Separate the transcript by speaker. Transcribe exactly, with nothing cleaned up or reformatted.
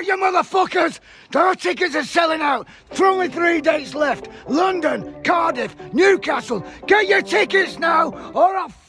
Speaker 1: out, you motherfuckers! Our tickets are selling out. There's only three dates left. London, Cardiff, Newcastle. Get your tickets now, or I'll